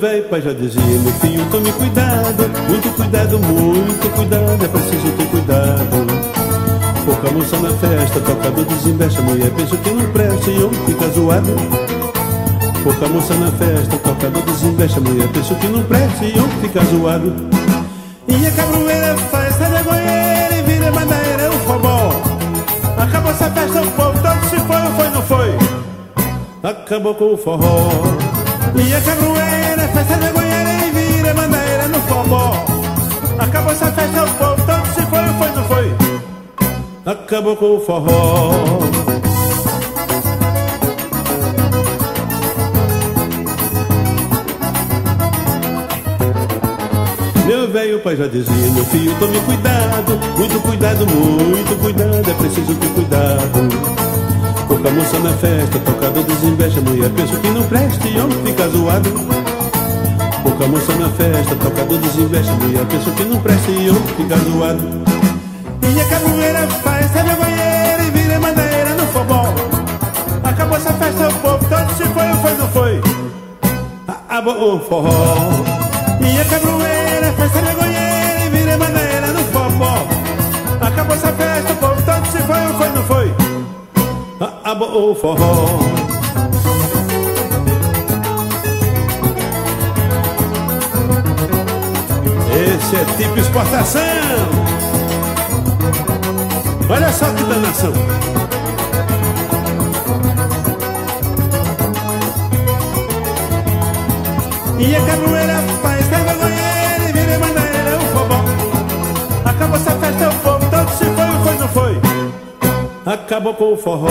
velho pai já dizia: meu filho, tome cuidado, muito cuidado, é preciso ter cuidado. Pouca moça na festa, tocador desinveste, a mulher pensa que não presta e homem fica zoado. Pouca moça na festa, tocador desinveste, a mulher pensa que não presta e homem fica zoado. E a cabroeira faz a vergonheira e vira mandaeira, o forró. Acabou essa festa, o povo todo se foi, não foi? Acabou com o forró. E a cabroeira faz a vergonheira e vira mandaeira no forró. Acabou essa festa, o povo todo se foi, não foi? Acabou com o forró. Meu velho pai já dizia: meu filho, tome cuidado, muito cuidado, é preciso ter cuidado. Pouca moça na festa, tocador desinveste, a mulher pensa que não presta e homem fica zoado. Pouca moça na festa, tocador desinveste, a mulher pensa que não presta e homem fica zoado. E a cabroeira faz a vergonheira e vira mandaeira no forró. Acabou essa festa, o povo todo se foi, não foi? Acabou o forró. E a cabroeira faz a vergonheira e vira mandaeira no forró. Acabou essa festa, o povo todo se foi, não foi? Acabou o forró. Esse é tipo exportação. Olha só que danação. E a cabroeira faz a vergonheira e vira mandaeira o forró. Acabou essa festa, o povo todo se foi, não foi? Acabou com o forró.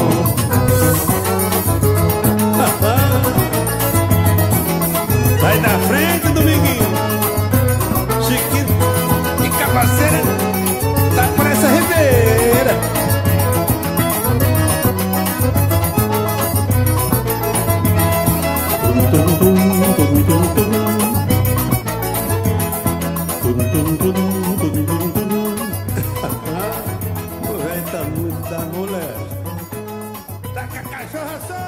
Sai da frente, Dominguinho. Chiquinho e Cabaceira tá por essa ribeira. O velho tá muito da mulher. Tá com a cachorra só.